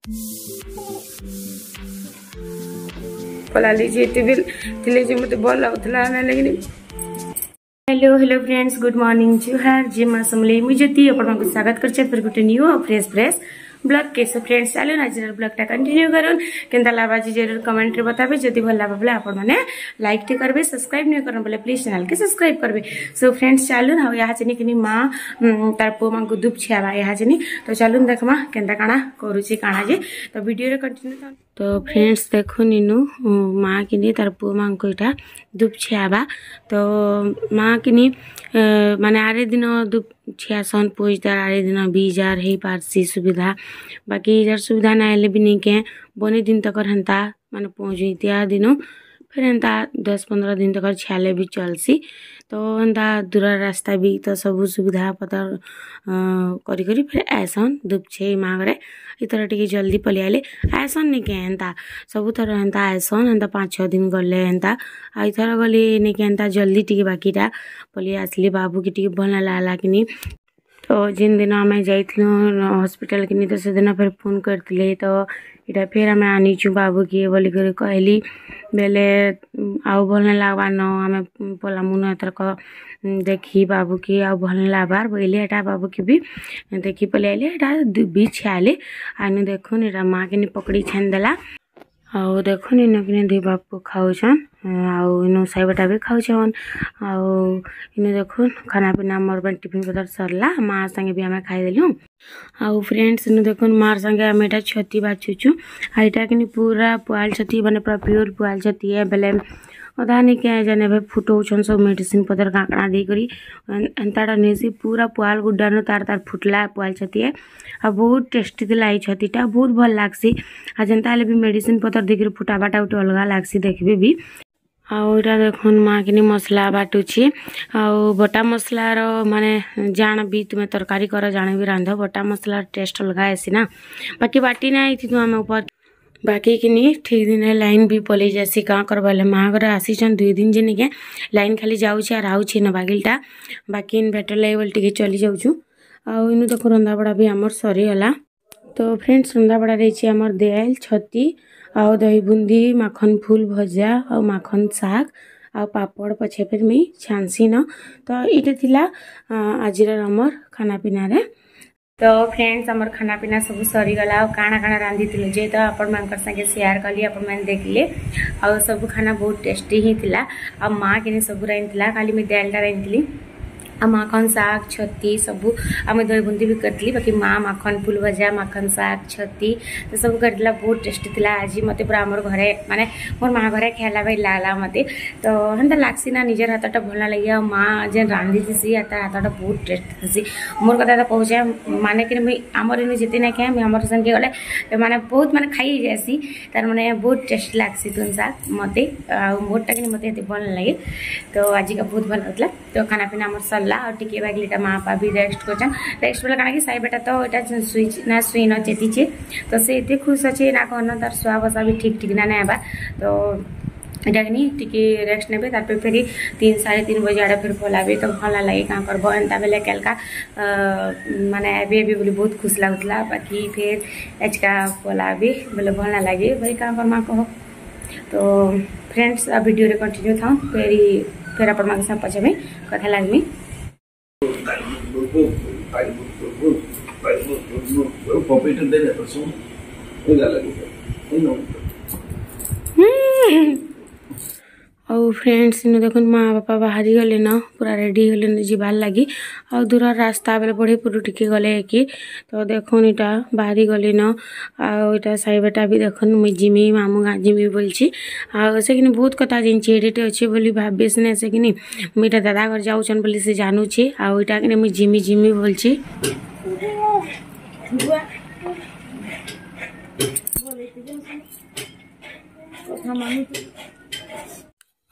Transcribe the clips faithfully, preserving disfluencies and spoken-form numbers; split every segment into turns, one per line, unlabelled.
पला लीजिए टेबिल थिले जे मते भल लागुतला ना लेकिन hello hello friends good morning जुहार जी मां समले मु ज्योति अपन को स्वागत करछे फिर गुटे न्यू और फ्रेश फ्रेश ब्लॉग के। सो फ्रेंड्स चलो आज ब्लॉग टा कंटिन्यू करूँ केनता लाबा जी जरूर कमेंट रे बताबे जदि भल लाबा बोले आपण माने लाइक टे करबे सब्सक्राइब नै करन बोले प्लीज चैनल के सब्सक्राइब करबे। सो फ्रेंड्स चलो ना यहाँ चनी किनी मां तार पो मां को दुप छियाबा यहाँ चनी तो चलो देखमा केनता काना करूची काना जे तो वीडियो रे कंटिन्यू। तो फ्रेंड्स देखो नीनू माँ किनी तार पो मां को इटा दुप छियाबा तो माँ किनी माने आरे दिन दुप छियासन पोजदार आरे दिन बीस हजार है पारसी सुविधा बाकी इधर सुविधा ना हेले भी नहीं के बने दिन तक हंता माने पहुंची त्या दिनो फिर हंता दस पंद्रह दिन तक छियाले भी चलसी तो हंता दूर रास्ता भी तो सब सुविधा पतर करी करी फिर ऐसन दुप छे माँ घरे इतर टिके जल्दी पलि आले ऐसन नहीं के हंता सब थर हंता ऐसन हंता पाँच छः दिन गले हंता आ इथर गली नहीं के हंता जल्दी टिके बाकीटा पलि आसली बाबू की टिके भल लागला कि तो जिन दिन आम जाइलु हॉस्पिटल कि तो से दिन फिर फोन करते तो इटा फिर आम आनीचु बाबू की बोलिक कहली बेले आउ भल नहीं लगवा न आम पलामु न एथरक देखी बाबू की आउ भल नहीं लगबार बोले एटा बाबू की भी देखी पलि आइले एटा भी छियाले आनु देखुन एटा माँ के पकड़ी छान देला आउ देखुन इन कि दुई बापू खाऊन आउ इन साइबटा भी खाऊन आउ इन देखुन खाना पीना मोर टिफिन पतर सरला माँ संगे भी आम खाईदेलु आउ फ्रेंड्स इन देखुन मार संगे आम एटा छती बाछुचु आईटा कि पूरा पुआल छती माने पूरा प्योर पुआल छती है बेले अधा नहीं क्या जाने भाई फुटौन सब मेडिसिन पतर काकड़ा दे करी एंताटा नेसी पूरा पुआल गुड्डानु तार तार फुटला पुआल छती है आ बहुत टेस्टी दिला ई छतीटा बहुत भल लागसी आ जेनता भी मेडिसिन पतर देकर फुटाबाटा उठे अलगा लागसी देखबे भी आउ इटा देखुन माँ कि मसला बाटुची आउ बटा मसलार माने जान भी तुम्हें तरकारी कर जान भी रांध बटा मसला टेस्ट अलगा आसी ना बाकी बाटी ना थी तुम आम ऊपर बाकी कि ठीक दिन लाइन भी पलि जासी कहाँ करवा माँ घर आसीचन दुई दिन जे निके लाइन खाली जाऊँच आर आउची न बागिलटा बाकी इनभेटर लगे बोल टिके चली जाऊँ आउ इन देख रंधा बड़ा भी आमर सरीगला। तो फ्रेंड्स रंधा बड़ा रही आमर देल छती आउ दही बुंदी माखन फूल भजा आउ माखन साग आ पापड़ पछे फिर मुई छानसी न तो ये थिला आज आमर खाना पीना रे। तो फ्रेंड्स आमर खाना पीना सब सरीगला काଣା काଣା रांधी जे तो आपण मान संगे शेयर कली आपण मान देखले आ सब खाना बहुत टेस्टी ही थिला आ माँ के सब रांधिला खाली मैं दालटा रांधली आ माखन साग छती सबू आम दही बुंदी भी करती बाकी माँ माखन फूल भजा माखन साग छती तो सब करला बहुत टेस्टी थिला आज मत पूरा आमर घरे माने मोर माँ घरे खेला भाई लागला मत तो हेन्ता लागसी ना निजर हाथटा भल लगे माँ जेन रांधी थी तार हाथटा बहुत टेस्टी थी मोर कथा तो पहुँचे माने कि मुई आमर इन जिते ना क्या आमर संगे गले माने बहुत माने खाई जासी तार माने बहुत टेस्टी लागसी तुम साग मत मोरटा कि मत भल लगे तो आज का बहुत भल लगला। तो खाना पीना आमर सरला और टिके बागिलीटा माँ बापा भी रेस्ट कर रेस्ट बोले काना कि साई बेटा तो यहाँ सुई ना सुई न चेतीचे तो से एत खुश अच्छे ना कहन तार शुआ बसा भी ठीक ठीक ना ना तो इटा कि टिके रेस्ट ने तार फिर तीन साढ़े तीन बजे आड़े फिर खोलाबे तो भल लगे क्या करब एंता बेले केलका माने अभी अभी बोली बहुत खुश लगुला बाकी फिर एचका खोलाबे बोले भल ना लगे भाई क्या करमा कह। तो फ्रेंड्स वीडियो रे कंटिन्यू था फिर फिर अपन मांग सब पछे में कथा लागमी। और फ्रेंड्स इन देखुन माँ बापा बाहरी गले न पूरा रेडी गले जीवार लगी और दूर रास्ता बेले बढ़े पुरु टिके गले कि तो देखुन इटा बाहरी गले न आटा साई बेटा भी देखुन मुई जिमी मामू गाँ जिमी बोलची आ से कि बहुत कथा जानची एडिटे अच्छे बोली भावे से से कि मुईटा दादा घर जाऊन बोली से जानूची आटा कि मुई जिमी जिमी बोलची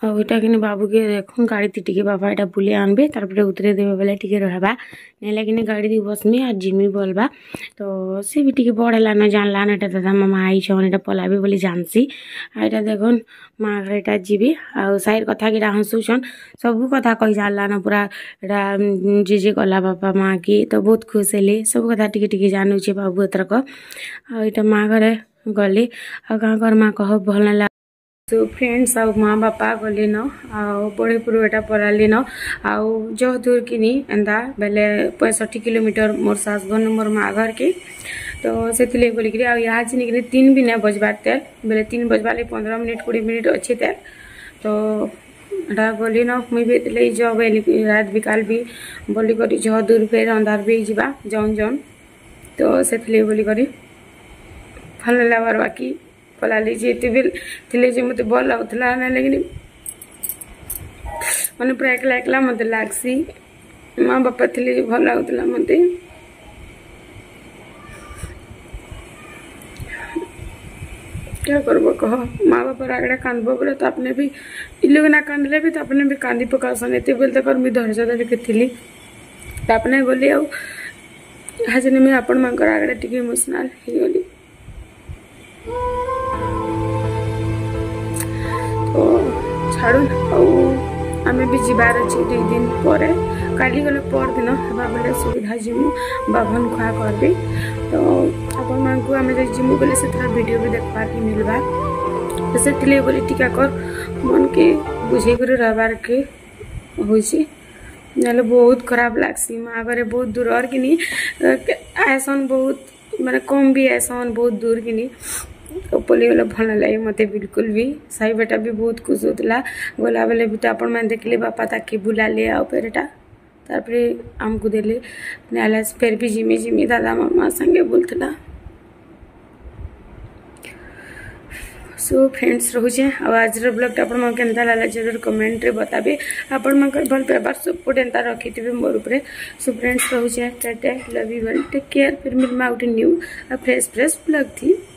आईटा कि बाबू के देख गाड़ी टी बाबा यहाँ बुले आनबे तार उतरे देवे बेले टी रहबा नहीं कि गाड़ी दी बसमी और जिमी बोलबा तो सी भी टी बड़ है जानला ना यहाँ दादा मामा आई छन यहाँ पलाबे बोली जानसी यहाँ देखन माँ घर यहाँ जीवी आ साइर कथा कि हंसुछन सब कथा कही जानला ना पूरा यहाँ जे जे गला बापा माँ की तो बहुत खुश हेली सब कथा टी टी जानूचे बाबू एथरक आईटा माँ घर गली आ घर माँ कह भल ना सो फ्रेंड्स आउ माँ बापा गली न आउ बड़े पुरटा पलाली न आउ जो दूर किनी एंदा बेले पैंसठ किलोमीटर मोर सास गन मोर माँ घर के तो से बोलिक यहाँ चिनी तीन भी नहीं बजबार तेल बेले तीन बजबार पंद्रह मिनट कोड़े मिनट अच्छे तेल तो एटा गली न मुई भी जब रात बिकाल भी बोलिक जो दूर फेर अंधार भी जावा जौन जौन तो से बोलिक भल लगे बाकी पलाली जी थे जो मत भल लगुला लेकिन मैंने पूरा एकला एकला मत लगसी माँ बापा थे भल लगुला मत क्या करब कह माँ बापा आगड़े कांदब बोले तो अपने भी इ लोग ना कांदले भी तो अपने भी कांदी पकासन एत बोलते कर मुझे धैर्य धरिकी थी अपने गली आज मुझे आपण मान आगड़े टी इमोशनाल हो गली तो छाड़ आम भी जीवार अच्छे दुई दिन पर काली गले पर दिन हवा बेले सुविधा जिमु बाभन खुआ करबी तो आपण मां को आम जिमु बोले से वीडियो भी देखबार के मिलबा तो से बोली टीकाकर मन के बुझे कर रहबार के होइसी नाले बहुत खराब लागसी माँ घरे बहुत दूर और कि आसन बहुत माने कम भी आसन बहुत दूर कि तो पली गला भल लगे मत बिल्कुल भी साई बेटा भी बहुत खुश होता गला बेले भी तो आपण मैंने देखले बापा ताकि बुला ले आओ पेरेटा तारपरे आमको देले नाला फिर भी जिमी जिमी दादा मामा संगे बोलता सो फ्रेंड्स रोचे आज ब्लॉग आपण केनता लाला जरूर कमेंट रे बताबे आपण मन भल व्यवहार सपोर्ट एंता रखी थे मोर ऊपर सो फ्रेंड्स रोचे tata love you well take care फिर मिलमा out new fresh fresh blog थी।